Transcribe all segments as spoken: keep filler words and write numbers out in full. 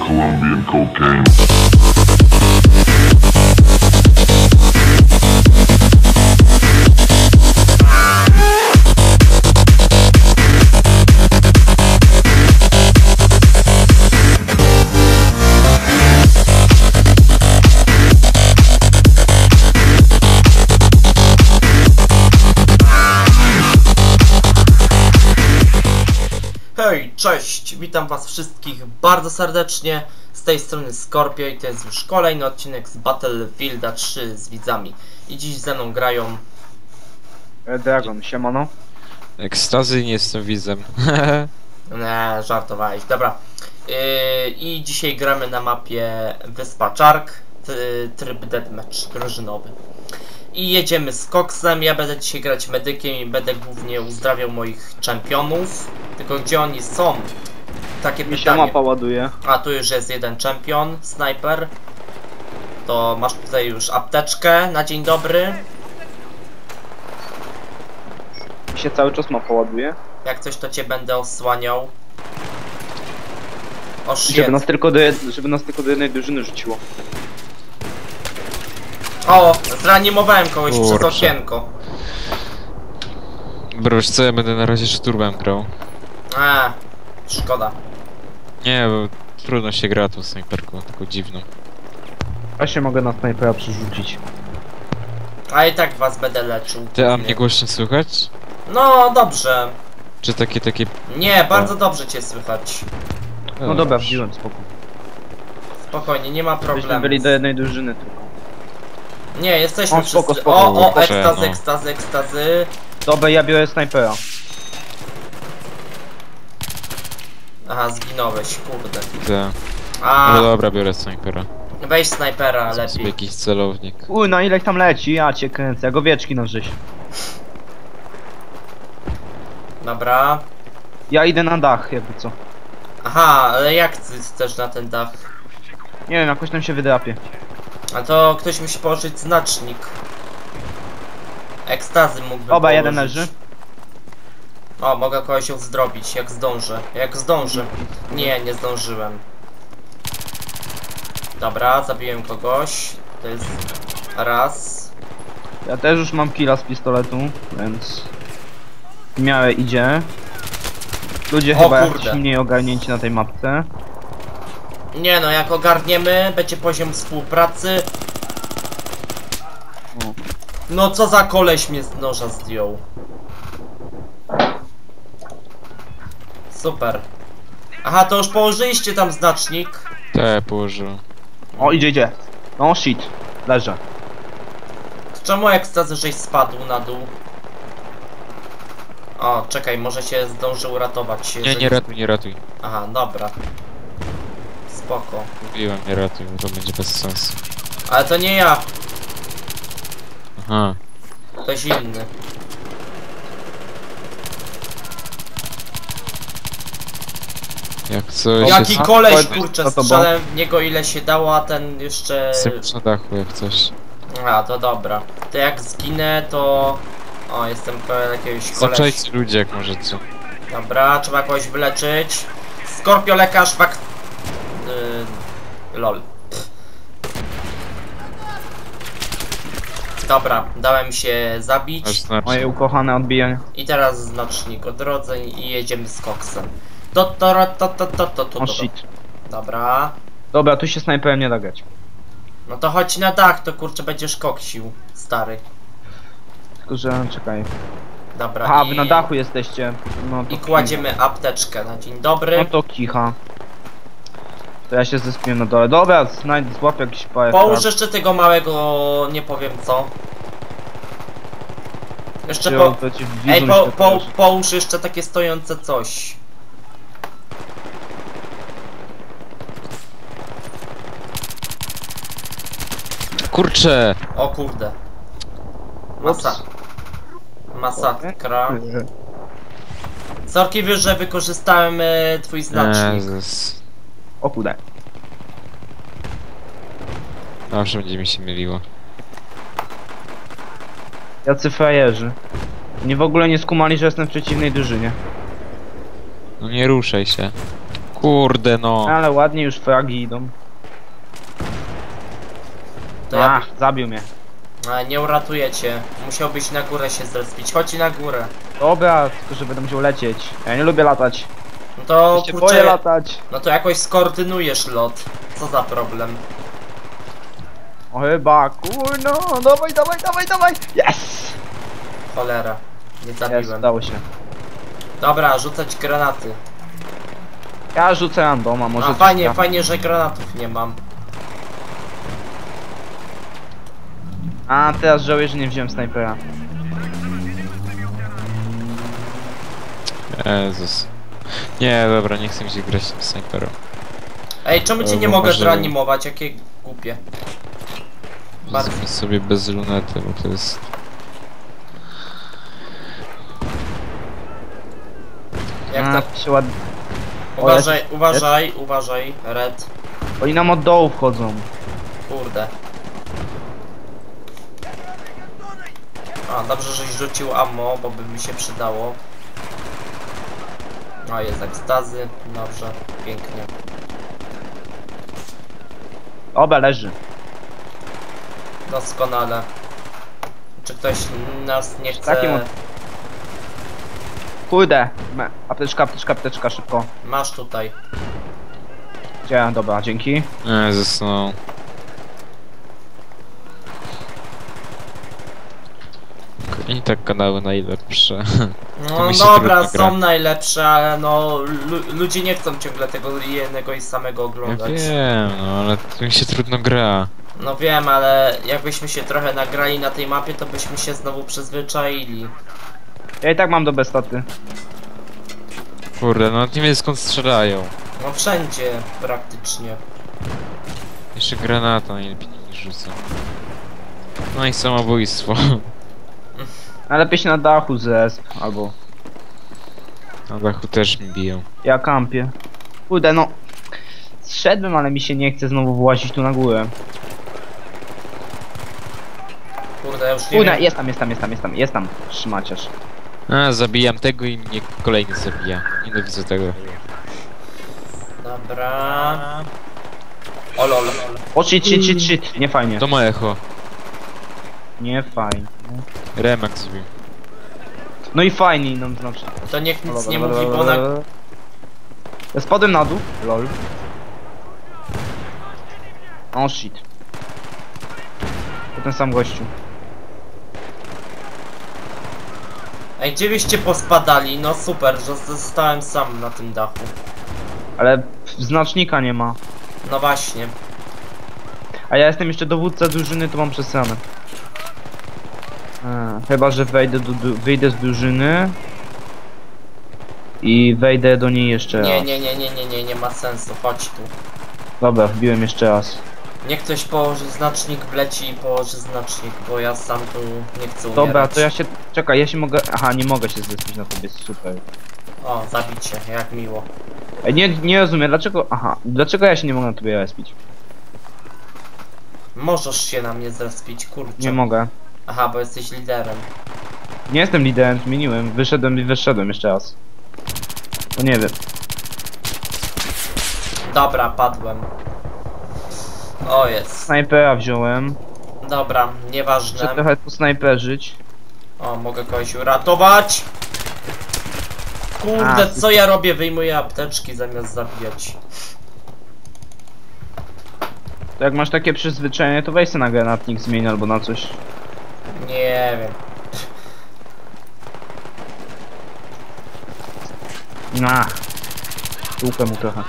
Colombian cocaine. Hej, cześć! Witam was wszystkich bardzo serdecznie. Z tej strony Scorpio i to jest już kolejny odcinek z Battlefielda trzy z widzami. I dziś ze mną grają... Dragon, siemano. Ekstazy, nie jestem widzem. Nie, żartowałeś, dobra. Yy, I dzisiaj gramy na mapie Wyspa Czark, tryb deathmatch drużynowy. I jedziemy z koksem. Ja będę dzisiaj grać medykiem i będę głównie uzdrawiał moich czempionów. Tylko gdzie oni są? Takie Mi się pytanie. mapa ładuje. A tu już jest jeden czempion, snajper. To masz tutaj już apteczkę na dzień dobry. Mi się cały czas mapa ładuje. Jak coś to cię będę osłaniał. O shit. Żeby nas tylko do, jed... żeby nas tylko do jednej drużyny rzuciło. O, zreanimowałem kogoś Kurczę. przez okienko. Broż, co ja będę na razie szturmem grał? A, szkoda. Nie, bo trudno się gra tą snajperką, taką dziwną. Ja się mogę na snajpera przerzucić. A i tak was będę leczył. Ty, a mnie głośno słychać? No dobrze. Czy takie, takie... Nie, bardzo dobrze cię słychać. No dobra, wziąłem, spoko. Spokojnie, nie ma Byśmy problemu. byli do jednej drużyny tylko. Nie, jesteśmy O, spoko, wszyscy. spoko, O, o, proszę, ekstazy, no. ekstazy, ekstazy. Dobra, ja biorę snajpera. Aha, zginąłeś, kurde. Te... A, No dobra, biorę snajpera. weź snajpera Mam sobie lepiej. jakiś celownik. Uj, na ile tam leci? Ja cię kręcę, jak owieczki na rzeź. Dobra. Ja idę na dach, jakby co. Aha, ale jak ty chcesz na ten dach? Nie wiem, jakoś tam się wydrapie. A to ktoś musi położyć znacznik. Ekstazy mógłby Oba, położyć. jeden leży. O, mogę kogoś uzdrowić, jak zdążę. Jak zdążę. Nie, nie zdążyłem. Dobra, zabiłem kogoś. To jest raz. Ja też już mam killa z pistoletu, więc... W miarę idzie. Ludzie O chyba kurde. jakoś mniej ogarnięci na tej mapce. Nie no, jak ogarniemy, będzie poziom współpracy. O. No co za koleś mnie z noża zdjął. Super. Aha, to już położyliście tam znacznik. Te, położyłem. O, idzie, idzie. No shit. Leżę. Czemu ekstazy żeś spadł na dół? O, czekaj, może się zdąży uratować. Nie, jeżeli- nie ratuj, nie ratuj. Aha, dobra. Spoko. Mówiłem, nie ratuj, bo to będzie bez sensu. Ale to nie ja, Aha. ktoś inny. Jak coś... Jaki jest... koleś, chodź, kurczę, za tobą. strzelałem w niego ile się dało, a ten jeszcze... Jestem na dachu, jak coś. A, to dobra. To jak zginę, to... O, jestem pełen jakiegoś koleś. Zaczajcie ludzie, jak możecie. Dobra, trzeba kogoś wyleczyć. Skorpio lekarz wak... Yy, lol. Dobra, dałem się Aż zabić. znaczy. Moje ukochane odbijanie. I teraz znacznik odrodzeń i jedziemy z koksem. To to to to to to to to O to. shit. Dobra. Dobra, tu się snajperem nie da grać. No to chodź na dach, to kurczę będziesz koksił, stary. Tylko, że czekaj. Dobra. Aha, i... wy na dachu jesteście. No to I kładziemy apteczkę na dzień dobry. No to kicha. To ja się zespiłem na dole. Dobra, znajdź, złap jakiś parę. Połóż jeszcze tego małego, nie powiem co. Jeszcze po... Ej, po, po, połóż jeszcze takie stojące coś. Kurczę! O kurde. Masa. Masakra. Sorki, wiesz, że wykorzystałem e, twój znacznik. Jezus. O kurde. Zawsze będzie mi się myliło. Jacy frajerzy. Nie w ogóle nie skumali, że jestem w przeciwnej drużynie. No nie ruszaj się. Kurde no. Ale ładnie już fragi idą. To ja... Ach, zabił mnie. A, nie uratuję cię. Musiałbyś na górę się zrespić. Chodź na górę. Dobra, tylko że będę musiał lecieć. Ja nie lubię latać. No to Ja się boję kurczę, latać. no to jakoś skoordynujesz lot. Co za problem? O chyba, kurno, dawaj, dawaj, dawaj, dawaj. Yes! Cholera. Nie Jest, zabiłem. udało się. Dobra, rzucać granaty. Ja rzucę randoma, może A coś fajnie, tam. fajnie, że granatów nie mam. A teraz żałuję, że nie wziąłem snajpera. Jezus. Nie, dobra, nie chcę mi się grać tym snajperem. Ej, czemu cię Albo nie mogę może- zreanimować? Jakie głupie. Bardzo. Wezmę sobie bez lunety, bo to jest... Jak A, tak? się ład... Uważaj, uważaj, uważaj, Red. Oni nam od dołu wchodzą. Kurde. A, dobrze, żeś rzucił ammo, bo by mi się przydało. No, jest ekstazy. Dobrze, pięknie. Oba leży. Doskonale. Czy ktoś nas nie chce... Takim od- Kurde. Me- Apteczka, apteczka, apteczka, szybko. Masz tutaj. Gdzie? Dobra, dzięki. Jezus no. Oni tak kanały najlepsze. To No mi się dobra, trudno gra. są najlepsze, ale no lu ludzie nie chcą ciągle tego jednego i samego Ja oglądać. wiem, no ale to mi się trudno gra. No wiem, ale jakbyśmy się trochę nagrali na tej mapie, to byśmy się znowu przyzwyczaili. Ja i tak mam dobre staty. Kurde, no nie wiem skąd strzelają. No wszędzie praktycznie. Jeszcze granata najlepiej nie rzucę. No i samobójstwo. A lepiej się na dachu zesp, albo... Na dachu też mi biją. Ja kampię. Kurde, no... Zszedłem, ale mi się nie chce znowu włazić tu na górę. Kurde, ja już nie Kurde, wiem. jest tam, jest tam, jest tam, jest tam, jest tam. Trzymaciarz. A, zabijam tego i mnie kolejny zabija. Nienawidzę tego. Dobra. O lol. O, shit, shit, shit, shit. Nie fajnie. To ma echo. Nie fajnie. Remak zrobił. No i fajnie, no znaczy. To niech nic nie mówi, bo na... Ja spadłem na dół. Lol. O shit. To ten sam gościu. Ej, gdzie byście pospadali? No super, że zostałem sam na tym dachu. Ale znacznika nie ma. No właśnie. A ja jestem jeszcze dowódca drużyny, to mam przesrane. A, chyba, że wejdę do, du- wyjdę z drużyny. I wejdę do niej jeszcze Nie, raz. nie, nie, nie, nie, nie, nie ma sensu, chodź tu. Dobra, wbiłem jeszcze raz. Niech ktoś położy znacznik, wleci i położy znacznik, bo ja sam tu nie chcę umierać. Dobra, to ja się... Czekaj, ja się mogę... Aha, nie mogę się zrespić na tobie, super. O, zabicie, jak miło. Ej, nie, nie rozumiem, dlaczego... Aha, dlaczego ja się nie mogę na tobie respić? Możesz się na mnie zrespić, kurczę. Nie mogę. Aha, bo jesteś liderem. Nie jestem liderem, zmieniłem. Wyszedłem i wyszedłem jeszcze raz. To nie wiem. Dobra, padłem. O, jest. Snajpera wziąłem. Dobra, Muszę nieważne. trochę tu snajperzyć. O, mogę kogoś uratować. Kurde, A, co ja robię? Wyjmuję apteczki zamiast zabijać. To jak masz takie przyzwyczajenie, to weź se na granatnik zmień albo na coś. Nie wiem. Na. Tłukę mu trochę.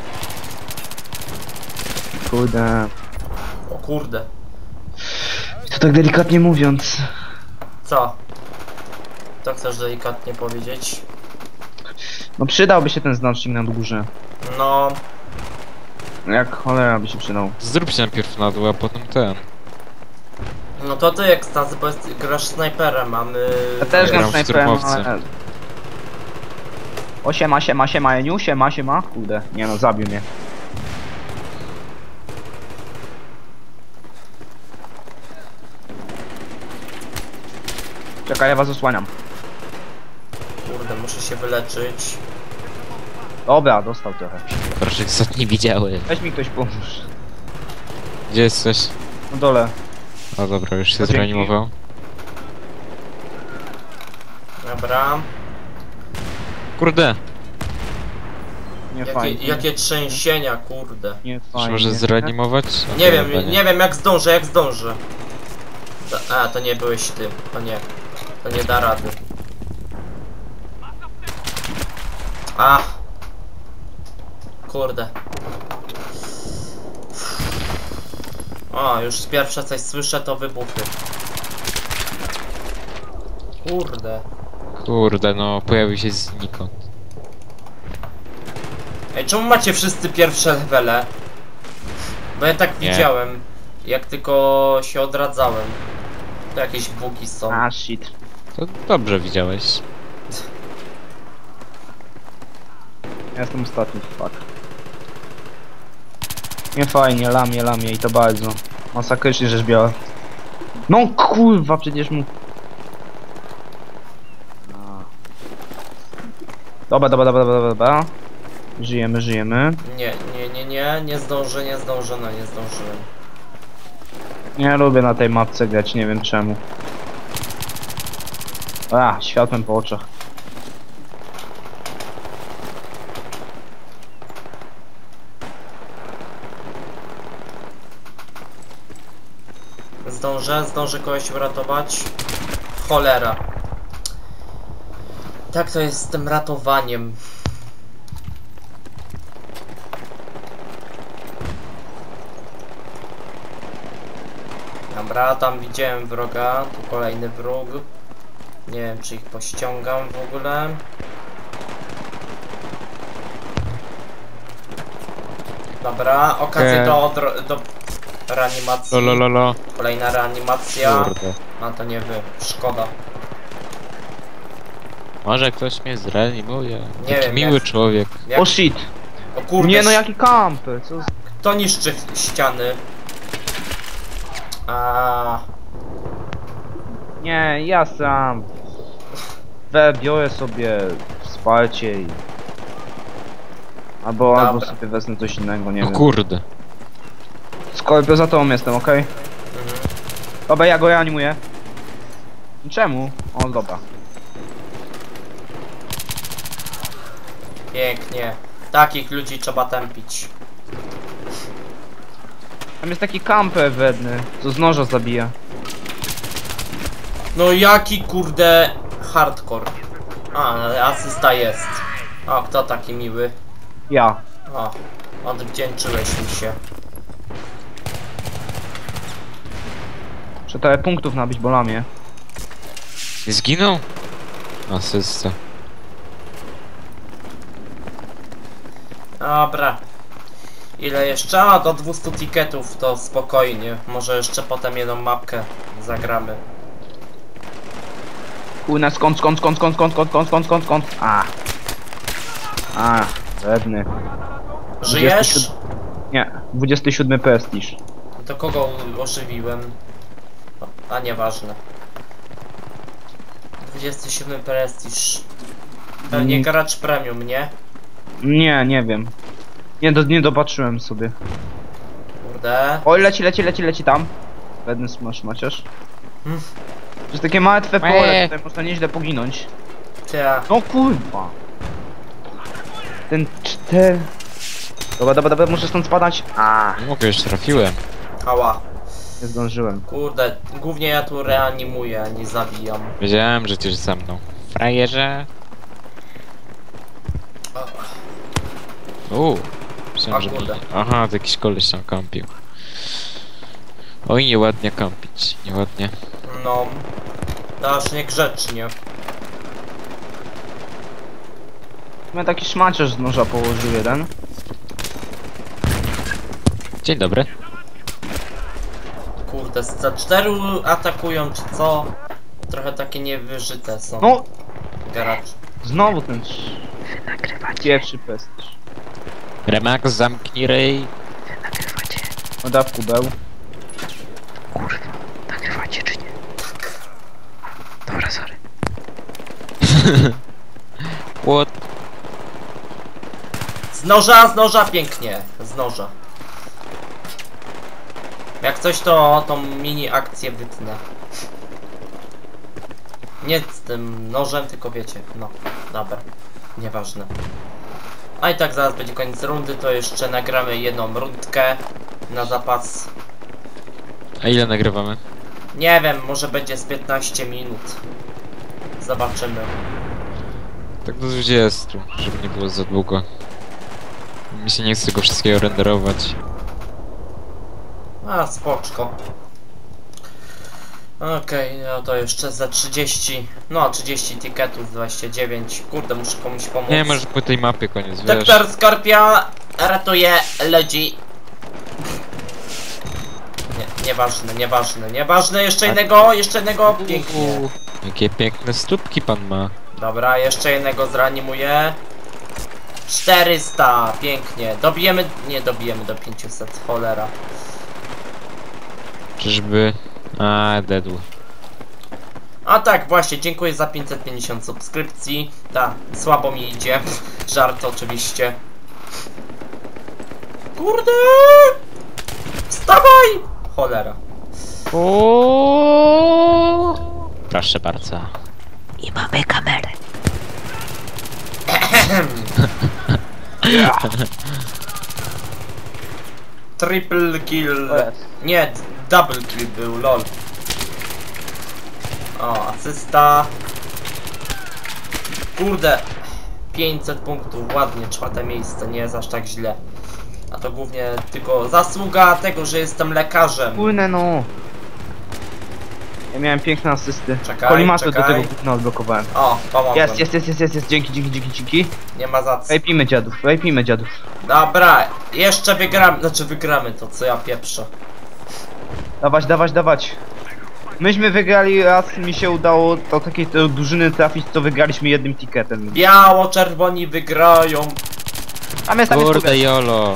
Kurde. O kurde. To tak delikatnie mówiąc. Co? To chcesz delikatnie powiedzieć? No przydałby się ten znacznik na górze. No, Jak cholera by się przydał. Zróbcie najpierw na dół, a potem ten. no to ty jak Stazy, bo jest, grasz snajperem, a my... Ja też gram gram w snajperem, szturmowce. ale... O siema, siema, siema, Eniu, siema, siema. Kurde, nie no, zabił mnie. Czekaj, ja was osłaniam. Kurde, muszę się wyleczyć. Dobra, dostał trochę. Proszę, co nie widziałem. Weź mi ktoś pomóż. Gdzie jesteś? Na dole. O dobra, już się O, dzięki. zreanimował. Dobra. Nie Jakie, fajnie. jakie trzęsienia, kurde. Nie Czy fajnie. może zreanimować? Nie Okej, wiem, chyba nie wiem jak zdążę, jak zdążę. Da- A, to nie byłeś ty. To nie. To nie da rady. A. Kurde. O, już pierwsze coś słyszę to wybuchy. Kurde. Kurde, no pojawił się znikąd. Ej, czemu macie wszyscy pierwsze levele? Bo ja tak Nie. widziałem, jak tylko się odradzałem. To jakieś bugi są. A, shit. To dobrze widziałeś. Ja jestem ostatni, fuck. Nie fajnie, lamie, lamie i to bardzo. Masakrycznie rzecz biała. No kurwa, przecież mu... A. Dobra, dobra, dobra, dobra, dobra. Żyjemy, żyjemy. Nie, nie, nie, nie, nie zdążę, nie zdążę, no nie zdążyłem. Nie lubię na tej mapce grać, nie wiem czemu. A, światłem po oczach. Zdążę, zdążę kogoś uratować. Cholera. Tak to jest z tym ratowaniem. Dobra, tam widziałem wroga, tu kolejny wróg. Nie wiem czy ich pościągam w ogóle. Dobra, okazja Okej. do, odro- do reanimacji. Lolololo. Kolejna reanimacja. Kurde. A to nie wy, szkoda. Może ktoś mnie zreanimuje. Nie Taki wiem, miły jak- człowiek. Jak... O shit! O kurde, Nie no, jaki kampy, co z... kto niszczy ściany? A Nie, ja sam. We, biorę sobie wsparcie i... Albo, albo Dobra. sobie wezmę coś innego, nie O wiem. kurde. Skorpio za tobą jestem, okej? mhm. Dobra, ja go reanimuję. Czemu? O, dobra. Pięknie. Takich ludzi trzeba tępić. Tam jest taki kamper wedny, co z noża zabija. No jaki kurde hardcore. A, asysta jest. O, kto taki miły? Ja. O, odwdzięczyłeś mi się. Muszę trochę punktów nabić, bo lamie. Nie zginął? Asysta. Dobra. Ile jeszcze? A, do dwustu tiketów to spokojnie. Może jeszcze potem jedną mapkę zagramy. Kurna, skąd, skąd, skąd, skąd, skąd, skąd, skąd, skąd, skąd, skąd? A. A, wedny. Żyjesz? Nie, dwudziesty siódmy prestiż. To kogo ożywiłem? A nieważne. dwudziesty siódmy prestiż. Pewnie Mm. gracz premium, nie? Nie, nie wiem. Nie, do, nie dopatrzyłem sobie. Kurde. Oj, leci, leci, leci, leci tam. Wedny smash maciaż. Hmm. To jest takie małe twe pole, Eee. tutaj można nieźle poginąć. Ty, No kurwa. Ten cztery... Dobra, dobra, dobra, muszę stąd spadać. A, Nie mogę, już trafiłem. ała. nie zdążyłem. Kurde, głównie ja tu reanimuję, a nie zabijam. Wiedziałem, że ty za mną. Frajerze. Uuu. Myślałem, A że kurde. mi... Aha, to jakiś koleś tam kampił. Oj, nieładnie kampić. Nieładnie. No. To aż niegrzecznie. Miałem taki szmaciarz z noża położył jeden. Dzień dobry. Kurde, z C cztery atakują czy co? Trochę takie niewyżyte są. No, Gracz. znowu ten pierwszy prestiż. Remax, zamknij ryj. Oda w kubeł. Nagrywacie czy nie? Dobra, sorry. What? Z noża, z noża, pięknie. Z noża. Jak coś, to tą mini akcję wytnę. Nie z tym nożem, tylko wiecie. No, dobra. Nieważne. A i tak zaraz będzie koniec rundy, to jeszcze nagramy jedną rundkę na zapas. A ile nagrywamy? Nie wiem, może będzie z piętnaście minut. Zobaczymy. Tak do dwudziestu, żeby nie było za długo. Mi się nie chce go wszystkiego renderować. A, spoczko. Okej, no to jeszcze za trzydzieści. No, trzydzieści tiketów, dwadzieścia dziewięć. Kurde, muszę komuś pomóc. Nie, może po tej mapie koniec, wiesz. Doktor Skorpio ratuje ludzi. Nie, nieważne, nieważne, nieważne. Jeszcze jednego, jeszcze jednego. Pięknie. Jakie piękne stópki pan ma. Dobra, jeszcze jednego zreanimuję. czterysta, pięknie. Dobijemy, nie dobijemy do pięciuset, cholera. Czyżby... A, dedł. A tak, właśnie, dziękuję za pięćset pięćdziesiąt subskrypcji. Tak, słabo mi idzie. Żart oczywiście. Kurde! Wstawaj! Cholera. O. Proszę bardzo. I mamy kamerę. Triple kill. To jest. Nie, double kill był, lol. O, asysta. Kurde. pięćset punktów, ładnie, czwarte miejsce, nie jest aż tak źle. A to głównie tylko zasługa tego, że jestem lekarzem. Płynę no. Ja miałem piękne asysty. Czekaj, Kolimator do czekaj. tego gówna odblokowałem. O, pomogłem. Jest, jest, jest, jest, jest, jest. Dzięki, dzięki, dzięki, dzięki. Nie ma za co. Wejpijmy dziadów, wejpijmy dziadów. Dobra, jeszcze wygramy, znaczy wygramy to, co ja pieprzę. Dawać, dawać, dawać. Myśmy wygrali raz, mi się udało do takiej to drużyny trafić, to wygraliśmy jednym ticketem. Biało-czerwoni wygrają. A my sami Kurde jolo.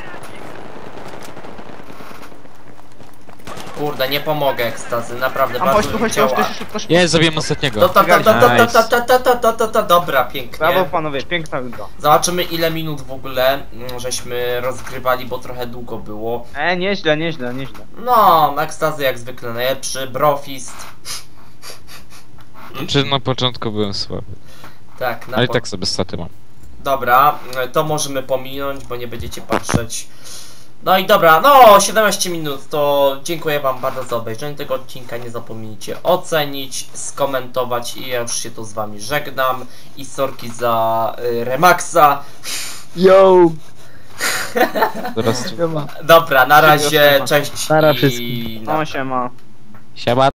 Kurde, nie pomogę ekstazy, naprawdę A chodź bardzo tu, mi chodź tu, chodź działa. tu, szybko, szybko. Nie, zrobiłem ostatniego. To, to, to, to, to, Nice. to, to, to, to, to, to, to, dobra, pięknie. Brawo panowie, piękna runda. Zobaczymy ile minut w ogóle mm, żeśmy rozgrywali, bo trochę długo było. E, nieźle, nieźle, nieźle. No, ekstazy jak zwykle najlepszy, brofist. Czy na początku byłem słaby. Tak, na Ale i po- tak sobie staty mam. Dobra, to możemy pominąć, bo nie będziecie patrzeć. No i dobra, no siedemnaście minut, to dziękuję wam bardzo za obejrzenie tego odcinka. Nie zapomnijcie ocenić, skomentować i ja już się tu z wami żegnam. I sorki za y, Remaxa. Yo! Zaraz Dobra, na razie, cześć Nara i... wszystkim. No siema. siema.